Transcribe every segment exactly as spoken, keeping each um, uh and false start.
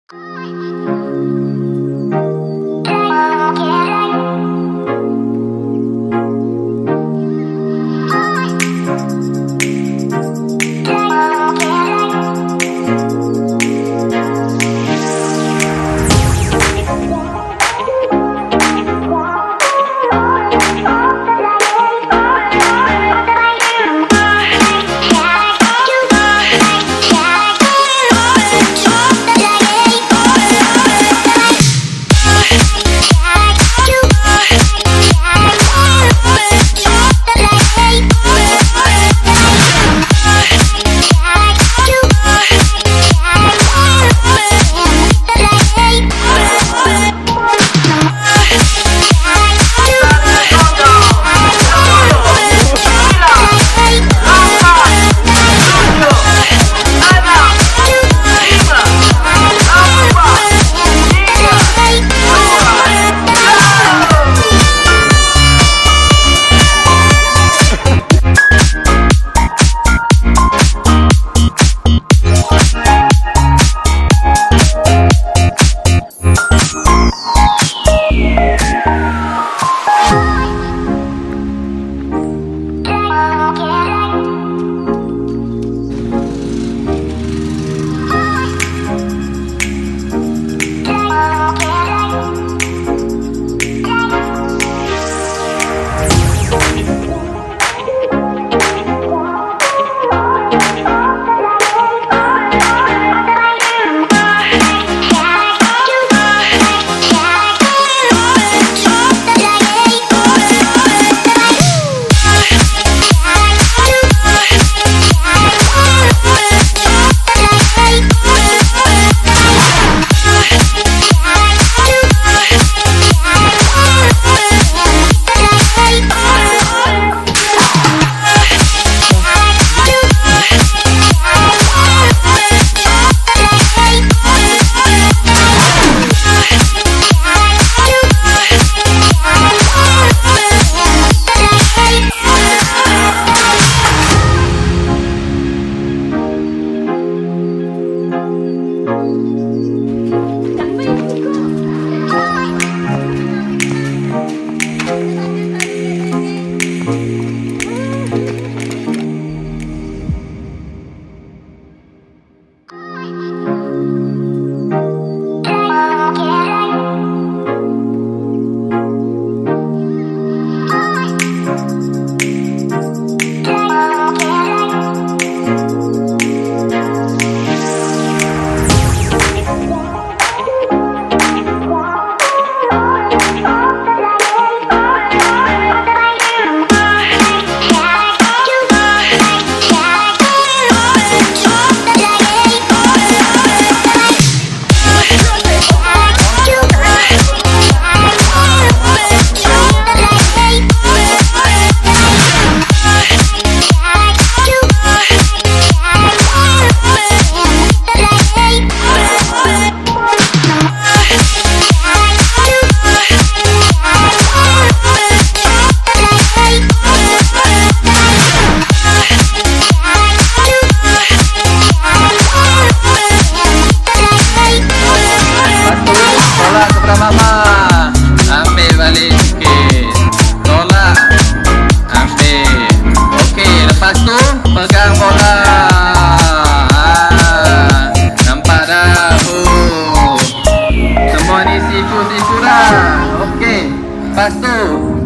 Lepas tu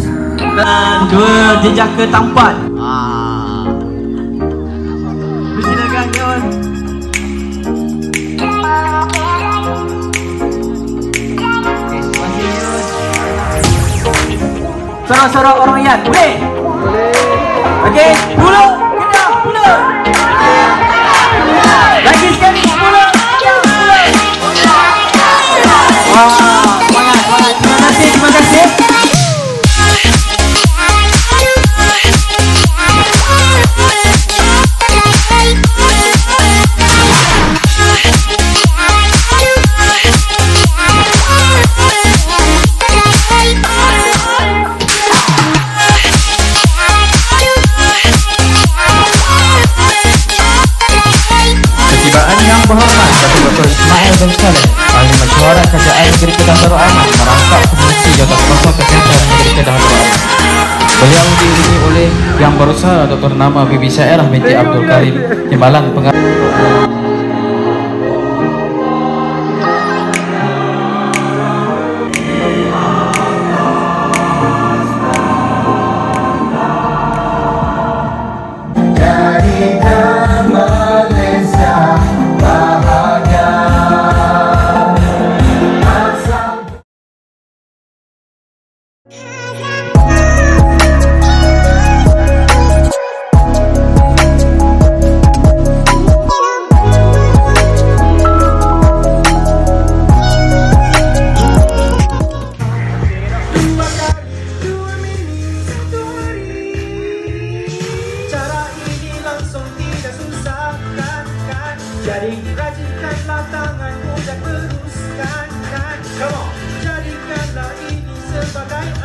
dan dua jejaka tampat. Haa, silakan kawan. Sorok-sorok orang Yan, boleh? Boleh. Okey, mula. Kita mula. Lagi sekali, mula. Wah, semangat, semangat. Terima kasih, terima kasih. Ketibaan yang berhormat Adam Saleh, ahli mesyuarat kerajaan negeri Kedah Darul Aman, merangkap Komisi Jawatankuasa Kesihatan negeri Kedah Darul Aman. Beliau diiringi oleh Yang Berusaha Doktor Nama Bibi Syairah binti Abdul Karim, Timbalan Pengarah. Jadi rajinkanlah tanganmu dan teruskan kan. Jadikanlah ini sebagai